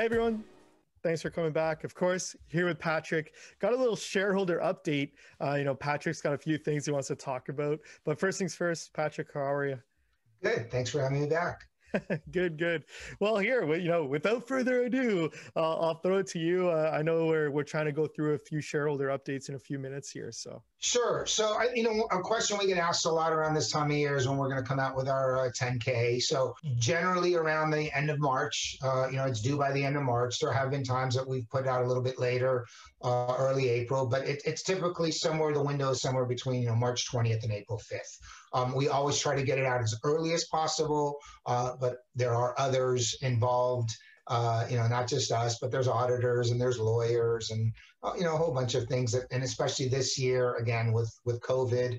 Hey everyone, thanks for coming back. Of course, here with Patrick. Got a little shareholder update. Patrick's got a few things he wants to talk about. But first things first, Patrick, how are you? Good. Thanks for having me back. Good, good. Well, here, without further ado, I'll throw it to you. I know we're trying to go through a few shareholder updates in a few minutes here. So Sure. So, a question we get asked a lot around this time of year is when we're going to come out with our 10K. So, generally around the end of March, it's due by the end of March. There have been times that we've put out a little bit later, early April, but it's typically somewhere, the window is somewhere between, March 20th and April 5th. We always try to get it out as early as possible, but there are others involved. Not just us, but there's auditors and there's lawyers and, a whole bunch of things and especially this year, again, with COVID,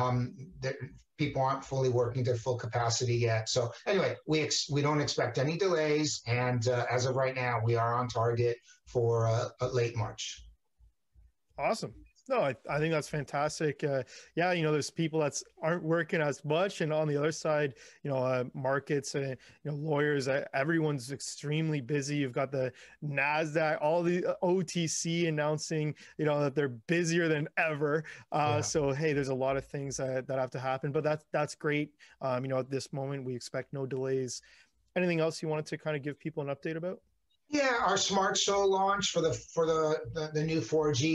people aren't fully working to full capacity yet. So anyway, we don't expect any delays. And as of right now, we are on target for late March. awesome. No, I think that's fantastic. There's people that aren't working as much, and on the other side, markets and lawyers. Everyone's extremely busy. You've got the Nasdaq, all the OTC announcing, that they're busier than ever. So hey, there's a lot of things that have to happen, but that's great. At this moment, we expect no delays. Anything else you wanted to kind of give people an update about? Yeah, our Smart Soul launch for the new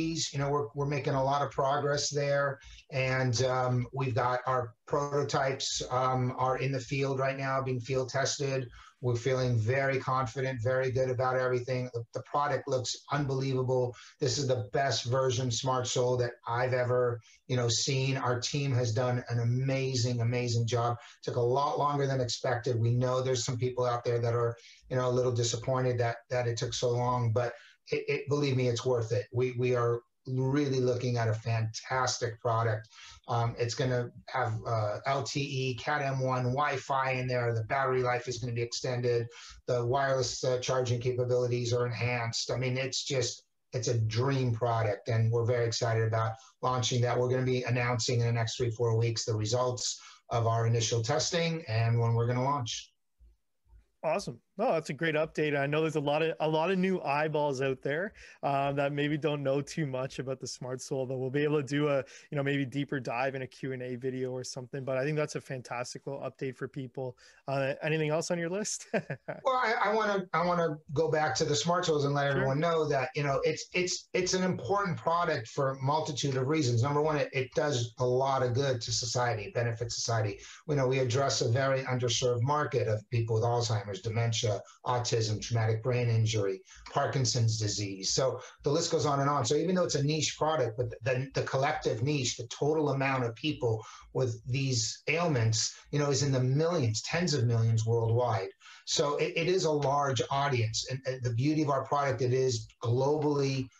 4Gs, we're making a lot of progress there, and we've got our prototypes are in the field right now, being field tested. We're feeling very confident, very good about everything. The product looks unbelievable. This is the best version Smart Soul that I've ever, seen. Our team has done an amazing, amazing job. Took a lot longer than expected. We know there's some people out there that are, a little disappointed that it took so long, but believe me, it's worth it. We are really looking at a fantastic product. It's going to have LTE, Cat M1, Wi-Fi in there. The battery life is going to be extended. The wireless charging capabilities are enhanced. I mean, it's a dream product, and we're very excited about launching that. We're going to be announcing in the next 3-4 weeks the results of our initial testing and when we're going to launch. Awesome. No, that's a great update. I know there's a lot of new eyeballs out there that maybe don't know too much about the Smart Soul, but we'll be able to do a maybe deeper dive in a Q&A video or something. But I think that's a fantastic little update for people. Anything else on your list? Well, I want to go back to the Smart Souls and let everyone know that it's an important product for a multitude of reasons. Number one, it does a lot of good to society, benefits society. We address a very underserved market of people with Alzheimer's, dementia, autism, traumatic brain injury, Parkinson's disease. So the list goes on and on. So even though it's a niche product, but the collective niche, the total amount of people with these ailments, is in the millions, tens of millions worldwide. So it is a large audience. And the beauty of our product, it is globally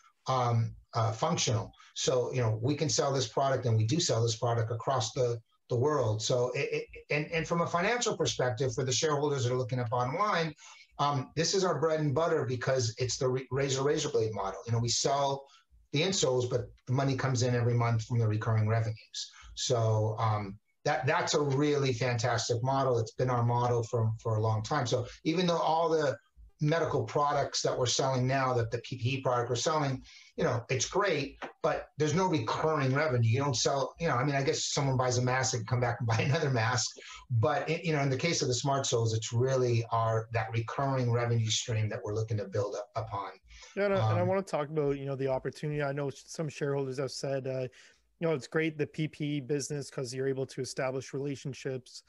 functional. So, we can sell this product, and we do sell this product across the world. So, and from a financial perspective, for the shareholders that are looking up online, this is our bread and butter because it's the razor blade model. We sell the insoles, but the money comes in every month from the recurring revenues. So that's a really fantastic model. It's been our model for a long time. So even though all the medical products that we're selling now, that the PPE product we're selling, it's great, but there's no recurring revenue. You don't sell, I guess someone buys a mask and come back and buy another mask. But, in the case of the Smart Souls, it's really that recurring revenue stream that we're looking to build upon. Yeah, and I want to talk about, the opportunity. I know some shareholders have said, it's great, the PPE business, because you're able to establish relationships,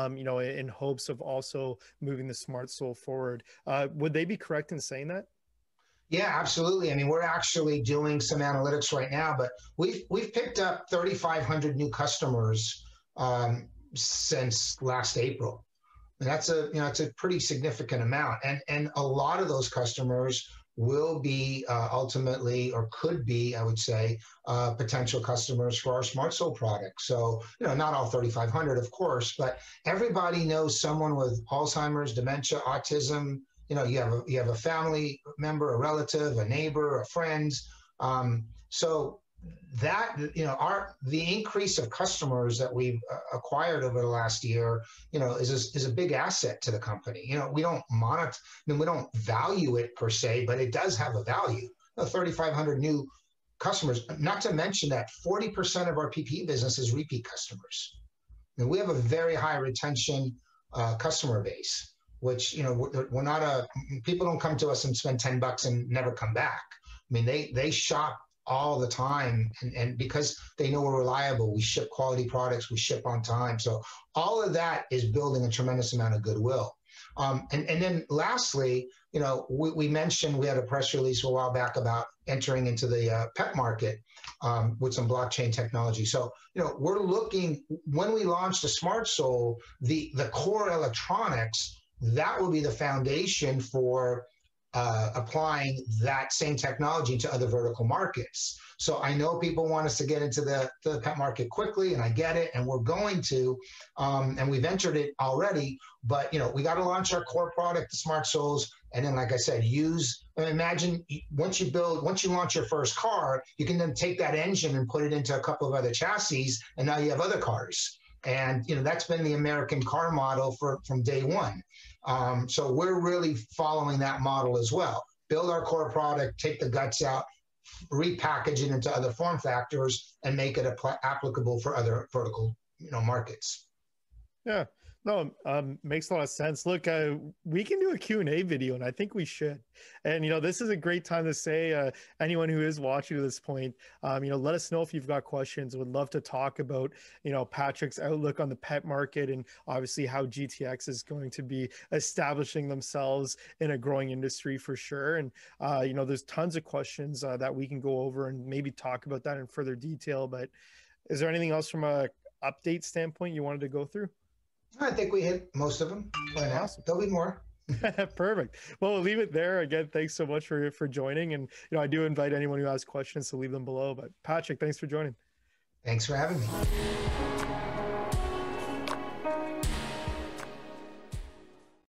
in hopes of also moving the Smart Soul forward. Would they be correct in saying that? Yeah, absolutely. I mean, we're actually doing some analytics right now, but we've picked up 3,500 new customers since last April. And that's it's a pretty significant amount. And a lot of those customers will be ultimately, or could be, I would say, potential customers for our Smart Soul product. So, not all 3,500, of course, but everybody knows someone with Alzheimer's, dementia, autism. You have a family member, a relative, a neighbor, a friend. So that, the increase of customers that we've acquired over the last year, is a big asset to the company. We don't monitor, we don't value it per se, but it does have a value. 3,500 new customers, not to mention that 40% of our PPE business is repeat customers. And we have a very high retention customer base, which, we're not people don't come to us and spend $10 and never come back. I mean, they shop all the time, and because they know we're reliable, we ship quality products, we ship on time. So all of that is building a tremendous amount of goodwill. And then lastly, we mentioned, we had a press release a while back about entering into the pet market with some blockchain technology. So, we're looking, when we launch the Smart Sole, the core electronics, that will be the foundation for applying that same technology to other vertical markets. So I know people want us to get into the pet market quickly, and I get it, and we're going to, and we've entered it already, but we got to launch our core product, the Smart Soles, and then, like I said, imagine once you launch your first car, you can then take that engine and put it into a couple of other chassis, and now you have other cars. And that's been the American car model from day one. So we're really following that model as well. Build our core product, take the guts out, repackage it into other form factors, and make it applicable for other vertical markets. Yeah. No, makes a lot of sense. Look, we can do a Q&A video, and I think we should. And, this is a great time to say, anyone who is watching to this point, let us know if you've got questions. Would love to talk about, Patrick's outlook on the pet market, and obviously how GTX is going to be establishing themselves in a growing industry for sure. And, there's tons of questions that we can go over and maybe talk about that in further detail. But is there anything else from a update standpoint you wanted to go through? I think we hit most of them. Awesome. There'll be more. Perfect. Well, we'll leave it there. Again, thanks so much for joining. And, I do invite anyone who has questions to leave them below. But Patrick, thanks for joining. Thanks for having me.